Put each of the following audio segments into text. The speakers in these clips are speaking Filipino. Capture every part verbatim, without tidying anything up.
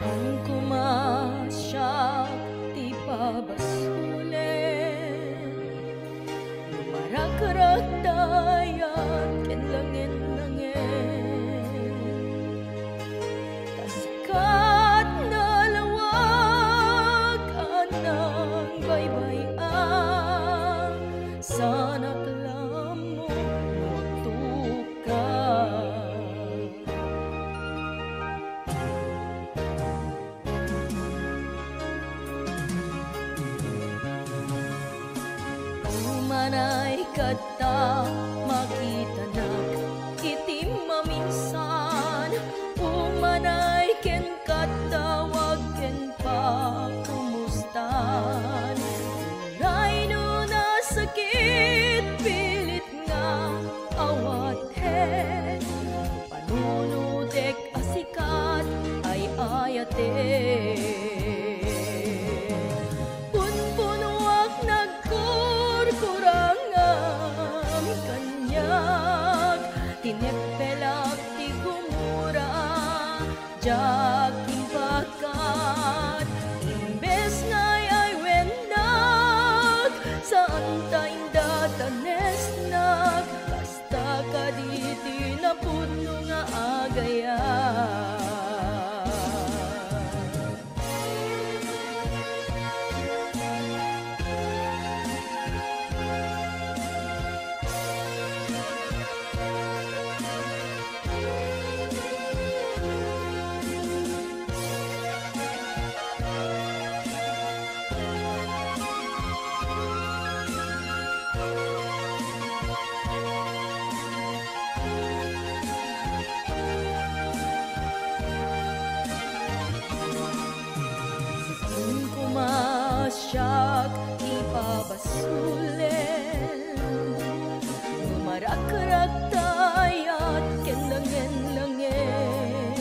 Kung kumasyak, di pabasulin. Lumarak-rak dayan, kenlangin-langin. Kasikat na lawag, anang baybayan. Sana't alam mo, magtukay. Manay kata makita na itim maminsan. Umanay ken katawag ken pa kumustan. Tunay no nasakit pilit nga awaten. Panunudek asikat ay ayaten. Tinepelak ti gumura, jak impakat. Imbes nga'y ay wendag, saan tayong datanesnag. Basta ka di na puno nga agayan. Kumasyak, ipabasulin. Lumarak-rak tayat, kenlangin-langin.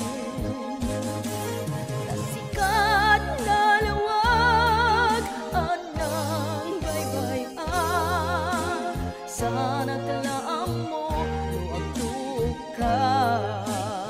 Kasikat na lawag, anang baybayan. Sana't alam mo, luwag-tukay.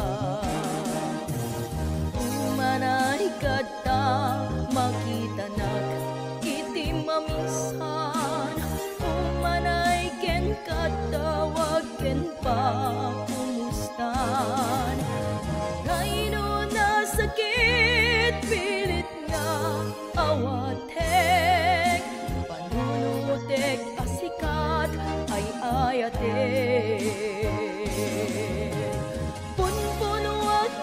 Umanay kata makita nak itim maminsan. Umanay ken katawag ken pa kumustan. Tunay no nasakit pilit nga awatek. Panunutek asikat ay ayatek. Punpuno at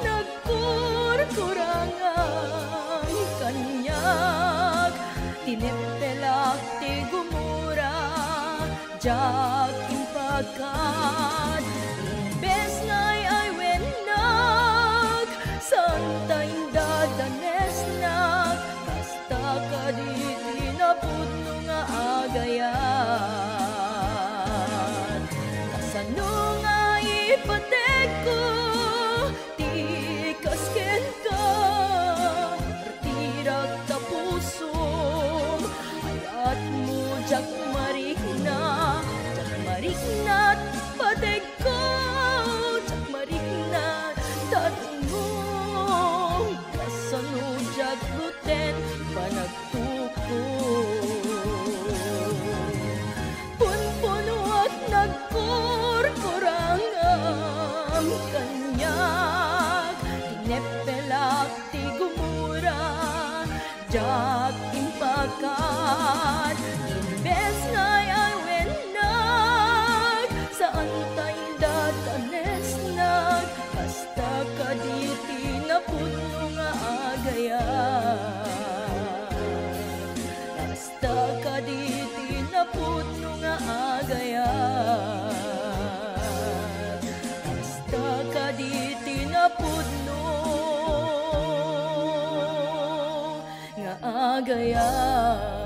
nagkurkurangan kanyak. Tinepelak ti gumura, jak impakat. Imbes nga'y ay wenag, saan tayong dadanesnag. Basta ka di tinapudno nga agayan. Kasano nga ipatek ko, ti kasken ka. Artirak ta puso, ayat mo jak marikna. Jak marikna't patek ko, jak marikna't tatmo. Kasano jak luten panagtuko. Punpuno at nagkurkurangan kanyak. Tinepelak ti gumura, jak impakat. Imbes nga'y ay wenag, saan tayong datanesnag. Basta ka di tinapudno nga agayan. Basta ka di tinapudno nga agayan. Basta ka di tinapudno nga agayan.